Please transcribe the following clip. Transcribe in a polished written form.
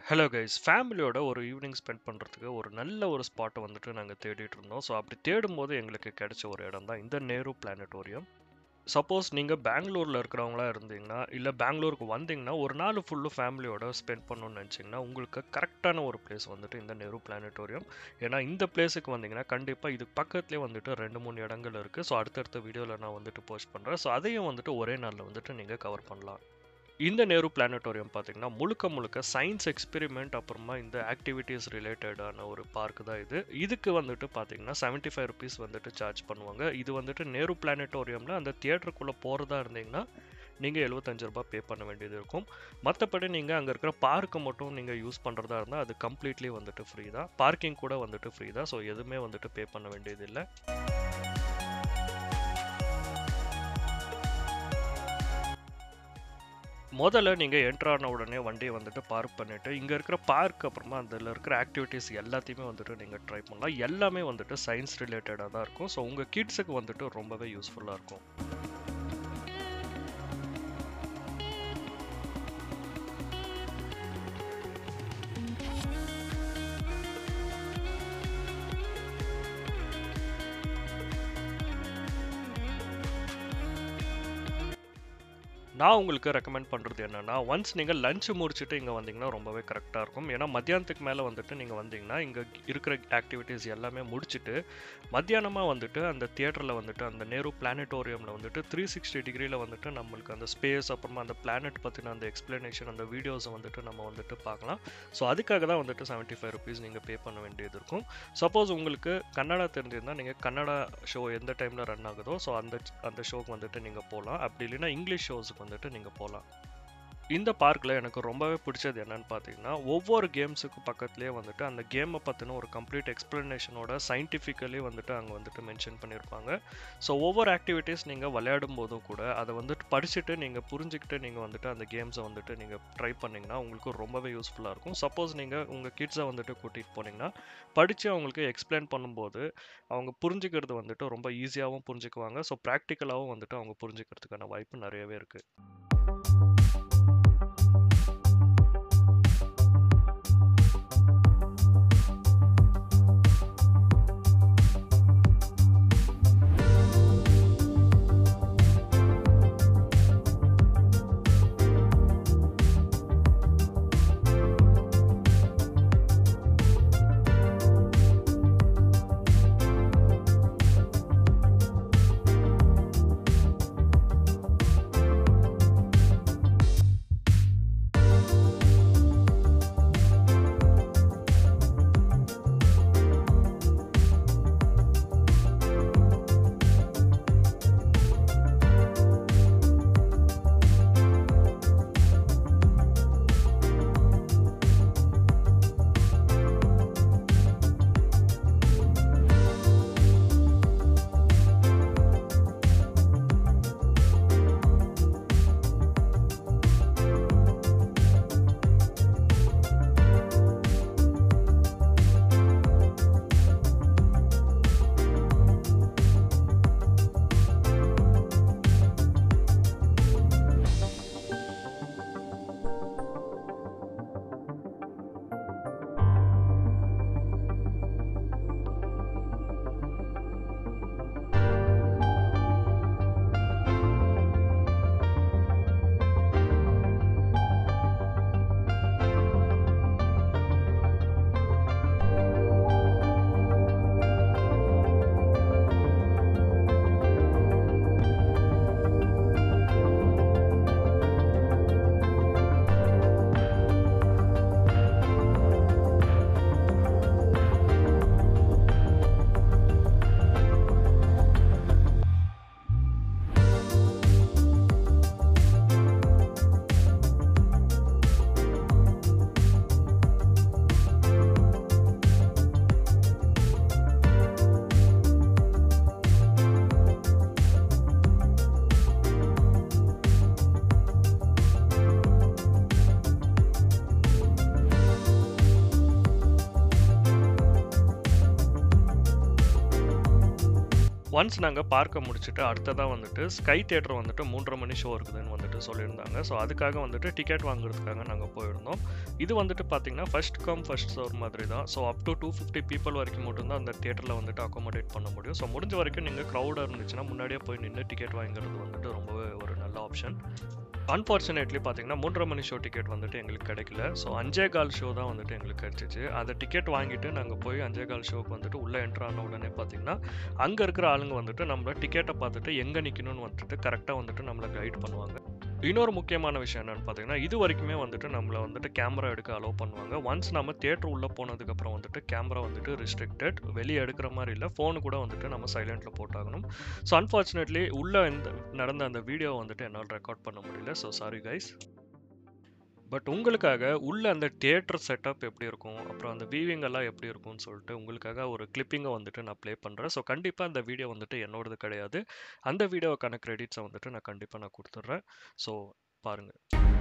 Hello guys, ஃபேமிலியோட ஒரு evening spend பண்ணுறதுக்கு ஒரு நல்ல ஒரு ஸ்பாட்டை வந்துட்டு நாங்கள் தேடிட்டு இருந்தோம். ஸோ அப்படி தேடும்போது எங்களுக்கு கிடைச்ச ஒரு இடம் தான் இந்த நேரு பிளானட்டோரியம். சப்போஸ் நீங்கள் பெங்களூரில் இருக்கிறவங்களா இருந்தீங்கன்னா, இல்லை பெங்களூருக்கு வந்தீங்கன்னா, ஒரு நாள் ஃபுல்லும் ஃபேமிலியோட ஸ்பெண்ட் பண்ணணும்னு நினச்சிங்கன்னா, உங்களுக்கு கரெக்டான ஒரு பிளேஸ் வந்துட்டு இந்த நேரு பிளானட்டோரியம். ஏன்னா இந்த பிளேஸுக்கு வந்தீங்கன்னா, கண்டிப்பாக இது பக்கத்துலேயே வந்துட்டு 2-3 இடங்கள் இருக்குது. ஸோ அடுத்தடுத்த வீடியோவில் நான் வந்துட்டு போஸ்ட் பண்ணுறேன். ஸோ அதையும் வந்துட்டு ஒரே நாளில் வந்துட்டு நீங்கள் கவர் பண்ணலாம். இந்த நேரு பிளானட்டோரியம் பார்த்தீங்கன்னா, முழுக்க முழுக்க சயின்ஸ் எக்ஸ்பெரிமெண்ட் அப்புறமா இந்த ஆக்டிவிட்டீஸ் ரிலேட்டடான ஒரு பார்க் தான் இது. இதுக்கு வந்துட்டு பார்த்தீங்கன்னா ₹75 வந்துட்டு சார்ஜ் பண்ணுவாங்க. இது வந்துட்டு நேரு பிளானட்டோரியம்ல அந்த தியேட்டருக்குள்ளே போகிறதா இருந்தீங்கன்னா, நீங்கள் ₹75 பே பண்ண வேண்டியது இருக்கும். மற்றபடி நீங்கள் அங்கே இருக்கிற பார்க்கை மட்டும் நீங்கள் யூஸ் பண்ணுறதா இருந்தால் அது கம்ப்ளீட்லி வந்துட்டு ஃப்ரீ தான். பார்க்கிங் கூட வந்துட்டு ஃப்ரீ தான். ஸோ எதுவுமே வந்துட்டு பே பண்ண வேண்டியது இல்லை. முதல்ல நீங்கள் என்ட்ரு ஆன உடனே வண்டியை வந்துட்டு பார்க் பண்ணிவிட்டு இங்கே இருக்கிற பார்க் அப்புறமா அதில் இருக்கிற ஆக்டிவிட்டீஸ் எல்லாத்தையுமே வந்துட்டு நீங்கள் ட்ரை பண்ணலாம். எல்லாமே வந்துட்டு சயின்ஸ் ரிலேட்டடாக தான் இருக்கும். ஸோ உங்கள் கிட்ஸுக்கு வந்துட்டு ரொம்பவே யூஸ்ஃபுல்லாக இருக்கும். நான் உங்களுக்கு ரெக்கமெண்ட் பண்ணுறது என்னென்னா, ஒன்ஸ் நீங்கள் லஞ்ச் முடிச்சுட்டு இங்கே வந்தீங்கன்னா ரொம்பவே கரெக்டாக இருக்கும். ஏன்னா மத்தியானத்துக்கு மேலே வந்துட்டு நீங்கள் வந்தீங்கன்னா இங்கே இருக்கிற ஆக்டிவிட்டீஸ் எல்லாமே முடிச்சுட்டு மத்தியானமாக வந்துட்டு அந்த தியேட்டரில் வந்துட்டு அந்த நேரு பிளானட்டோரியமில் வந்துட்டு 360 டிகிரியில் வந்துட்டு நம்மளுக்கு அந்த ஸ்பேஸ் அப்புறமா அந்த பிளானட் பற்றின அந்த எக்ஸ்பிளனேஷன் அந்த வீடியோஸை வந்துட்டு நம்ம வந்துட்டு பார்க்கலாம். ஸோ அதுக்காக தான் வந்துட்டு ₹75 நீங்கள் பே பண்ண வேண்டியது இருக்கும். சப்போஸ் உங்களுக்கு கன்னடா தெரிஞ்சிருந்தால் நீங்கள் கன்னடா ஷோ எந்த டைமில் ரன் ஆகுதோ ஸோ அந்த ஷோக்கு வந்துட்டு நீங்கள் போகலாம். அப்படி இல்லைன்னா இங்கிலீஷ் ஷோஸுக்கு வந்துட்டு நீங்கள் போகலாம். இந்த பார்க்கில் எனக்கு ரொம்பவே பிடிச்சது என்னன்னு பார்த்தீங்கன்னா, ஒவ்வொரு கேம்ஸுக்கு பக்கத்துலேயே வந்துட்டு அந்த கேமை பற்றின ஒரு கம்ப்ளீட் எக்ஸ்பிளனேஷனோட சயின்டிஃபிக்கலி வந்துட்டு அங்கே வந்துட்டு மென்ஷன் பண்ணியிருப்பாங்க. ஸோ ஒவ்வொரு ஆக்டிவிட்டீஸ் நீங்கள் விளையாடும் போதும் கூட அதை வந்துட்டு படிச்சுட்டு நீங்கள் புரிஞ்சுக்கிட்டு நீங்கள் வந்துட்டு அந்த கேம்ஸை வந்துட்டு நீங்கள் ட்ரை பண்ணிங்கன்னா உங்களுக்கு ரொம்பவே யூஸ்ஃபுல்லாக இருக்கும். சப்போஸ் நீங்கள் உங்கள் கிட்ஸை வந்துட்டு கூட்டிகிட்டு போனீங்கன்னா படித்து அவங்களுக்கு எக்ஸ்பிளைன் பண்ணும்போது அவங்க புரிஞ்சுக்கிறது வந்துட்டு ரொம்ப ஈஸியாகவும் புரிஞ்சுக்குவாங்க. ஸோ ப்ராக்டிக்கலாகவும் வந்துட்டு அவங்க புரிஞ்சுக்கிறதுக்கான வாய்ப்பு நிறையவே இருக்குது. ஒன்ஸ் நாங்கள் பார்க்க முடிச்சுட்டு அடுத்ததாக வந்துட்டு ஸ்கை தியேட்டர் வந்துட்டு 3:30 மணி ஷோ இருக்குதுன்னு வந்துட்டு சொல்லியிருந்தாங்க. ஸோ அதுக்காக வந்துட்டு டிக்கெட் வாங்குறதுக்காக நாங்கள் போயிருந்தோம். இது வந்துட்டு பார்த்தீங்கன்னா ஃபர்ஸ்ட் கம் ஃபர்ஸ்ட் சர்வ் மாதிரி தான். ஸோ அப் டு 250 பீப்புள் வரைக்கும் மட்டும்தான் அந்த தியேட்டரில் வந்துட்டு அக்காமடேட் பண்ண முடியும். ஸோ முடிஞ்ச வரைக்கும் நீங்கள் க்ரௌடாக இருந்துச்சுன்னா முன்னாடியே போய் நின்று டிக்கெட் வாங்குறது வந்துட்டு ரொம்பவே ஒரு நல்ல ஆப்ஷன். அன்ஃபார்ச்சுனேட்லி பார்த்தீங்கன்னா 3:30 மணி ஷோ டிக்கெட் வந்துட்டு எங்களுக்கு கிடைக்கல. ஸோ 5:15 ஷோ தான் வந்துட்டு எங்களுக்கு கிடைச்சிச்சு. அந்த டிக்கெட் வாங்கிட்டு நாங்கள் போய் 5:15 ஷோக்கு வந்துட்டு உள்ளே என்ட்ரு ஆன உடனே பார்த்தீங்கன்னா அங்கே இருக்கிற ஆளுங்க வந்துட்டு நம்மள டிக்கெட்டை பார்த்துட்டு எங்கே நிற்கணும்னு வந்துட்டு கரெக்டாக வந்துட்டு நம்மளை கைட் பண்ணுவாங்க. இன்னொரு முக்கியமான விஷயம் என்னன்னு பார்த்தீங்கன்னா இது வரைக்குமே வந்துட்டு நம்மளை வந்துட்டு கேமரா எடுக்க அலோவ் பண்ணுவாங்க. ஒன்ஸ் நம்ம தியேட்டர் உள்ளே போனதுக்கப்புறம் வந்துட்டு கேமரா வந்துட்டு ரிஸ்ட்ரிக்டட், வெளியே எடுக்கிற மாதிரி இல்லை. ஃபோனு கூட வந்துட்டு நம்ம சைலண்டில் போட்டாகணும். ஸோ அன்ஃபார்ச்சுனேட்லி உள்ளே நடந்த அந்த வீடியோ வந்துட்டு என்னால் ரெக்கார்ட் பண்ண முடியல. So sorry guys. பட் உங்களுக்காக உள்ள அந்த தியேட்டர் செட்டப் எப்படி இருக்கும், அப்புறம் அந்த வியூவிங் எல்லாம் எப்படி இருக்கும்னு சொல்லிட்டு உங்களுக்காக ஒரு கிளிப்பிங்கை வந்துட்டு நான் ப்ளே பண்ணுறேன். ஸோ கண்டிப்பாக அந்த வீடியோ வந்துட்டு என்னோடது கிடையாது. அந்த வீடியோக்கான கிரெடிட்ஸை வந்துட்டு நான் கண்டிப்பாக கொடுத்துட்றேன். ஸோ பாருங்கள்.